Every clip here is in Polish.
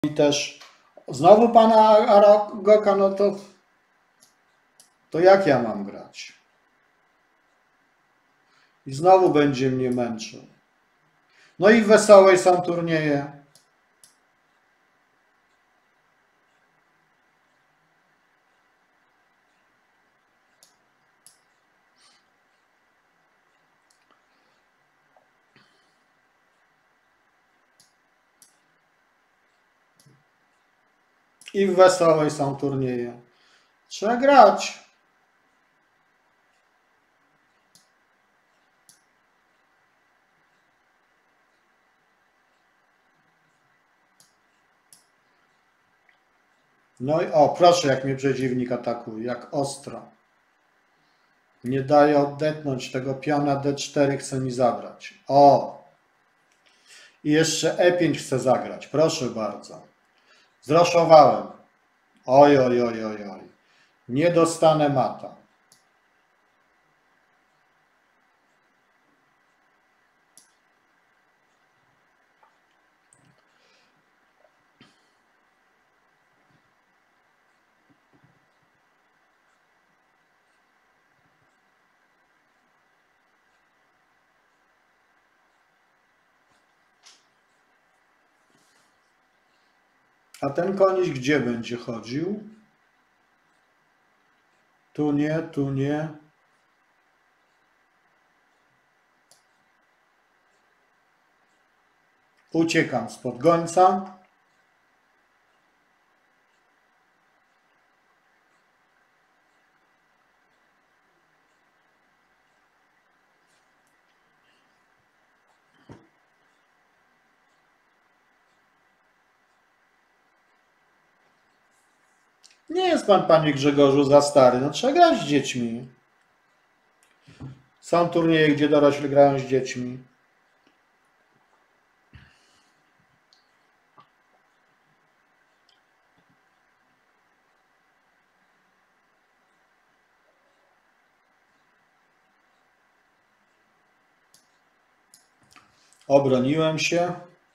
I też znowu pana Aragoka, no to jak ja mam grać? I znowu będzie mnie męczył. No i w Wesołej są turnieje. I w Wesołej są turnieje. Trzeba grać. No i o, proszę, jak mnie przeciwnik atakuje, jak ostro. Nie daje odetchnąć tego piona D4, chce mi zabrać. O! I jeszcze E5 chce zagrać, proszę bardzo. Zroszowałem. Oj, oj, oj, oj, oj. Nie dostanę mata. A ten koniś gdzie będzie chodził? Tu nie, tu nie. Uciekam spod gońca. Nie jest pan, panie Grzegorzu, za stary. No trzeba grać z dziećmi. Są turnieje, gdzie dorośli grają z dziećmi. Obroniłem się.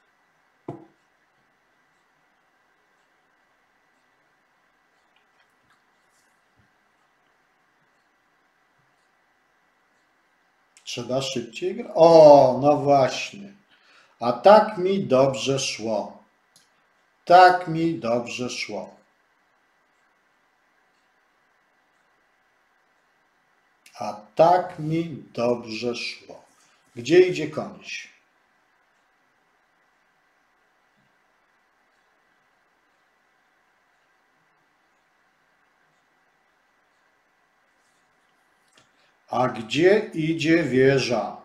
Trzeba szybciej grać. O, no właśnie. A tak mi dobrze szło. Tak mi dobrze szło. A tak mi dobrze szło. Gdzie idzie koniś? A gdzie idzie wieża?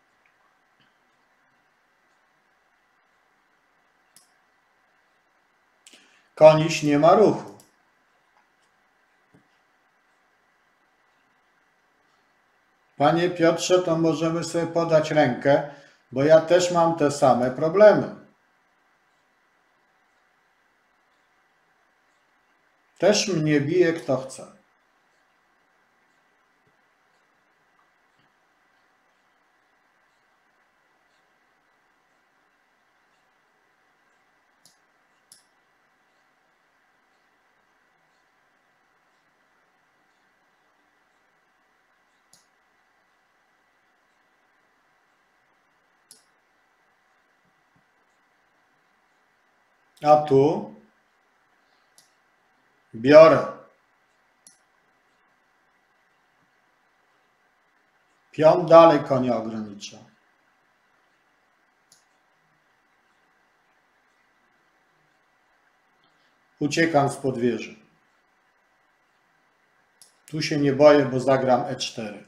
Koniś nie ma ruchu. Panie Piotrze, to możemy sobie podać rękę, bo ja też mam te same problemy. Też mnie bije kto chce. A tu biorę. Pion dalej konia ogranicza. Uciekam spod wieży. Tu się nie boję, bo zagram E4.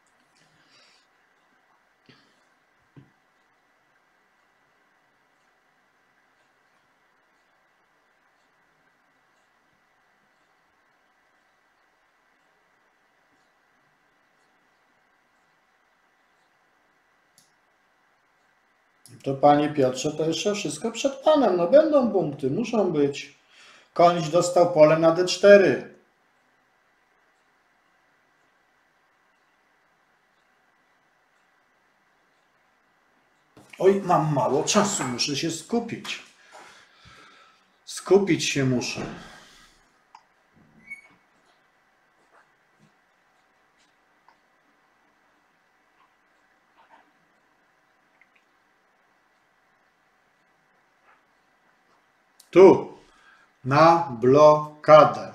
To panie Piotrze, to jeszcze wszystko przed panem. No będą punkty, muszą być. Koniś dostał pole na D4. Oj, mam mało czasu, muszę się skupić. Skupić się muszę. Tu. Na blokadę.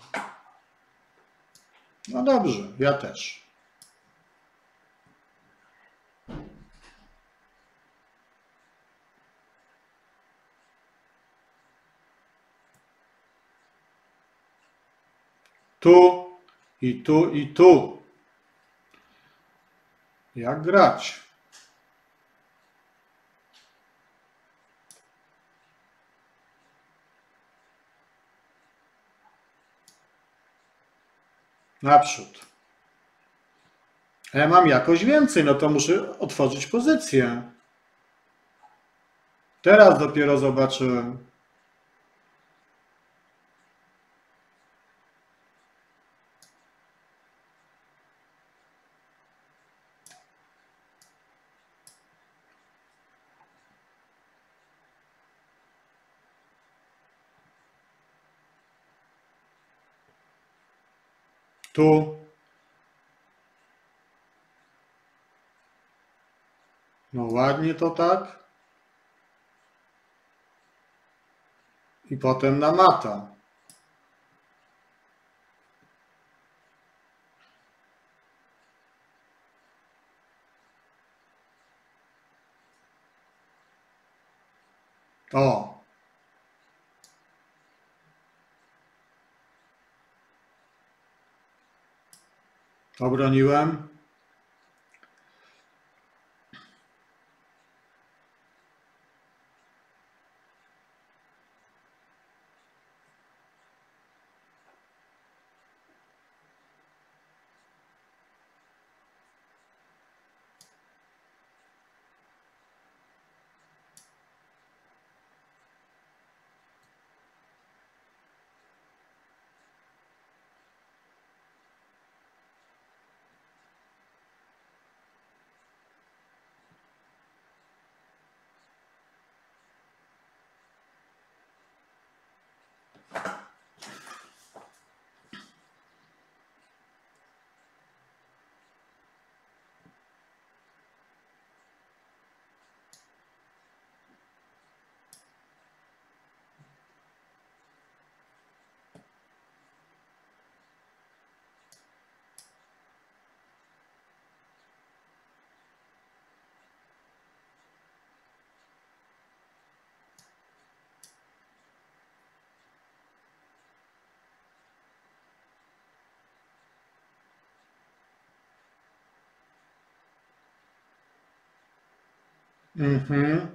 No dobrze, ja też. Tu i tu i tu. Jak grać? Naprzód. Ja mam jakoś więcej, no to muszę otworzyć pozycję. Teraz dopiero zobaczyłem. Tu. No ładnie to tak. I potem na mata. O. Obroniłem. Mhm.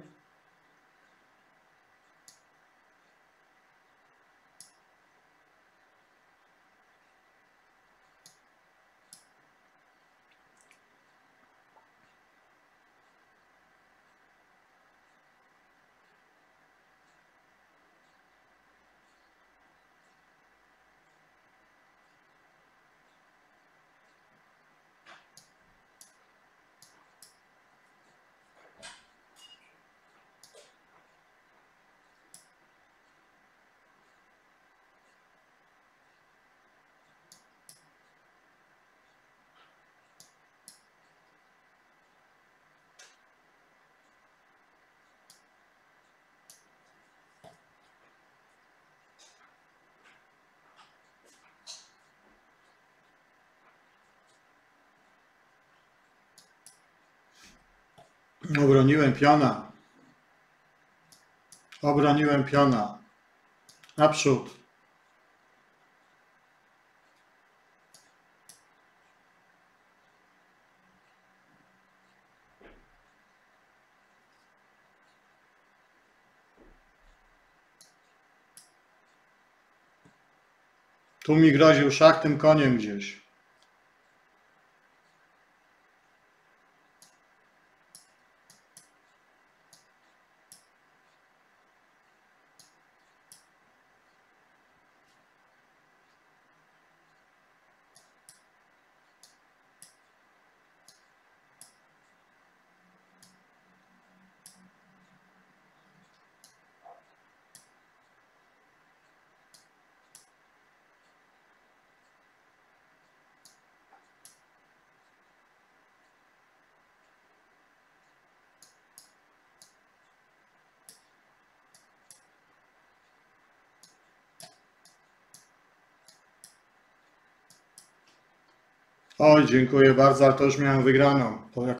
Obroniłem piona. Obroniłem piona. Naprzód. Tu mi groził szach tym koniem gdzieś. Oj, dziękuję bardzo, ale to już miałem wygraną. To jak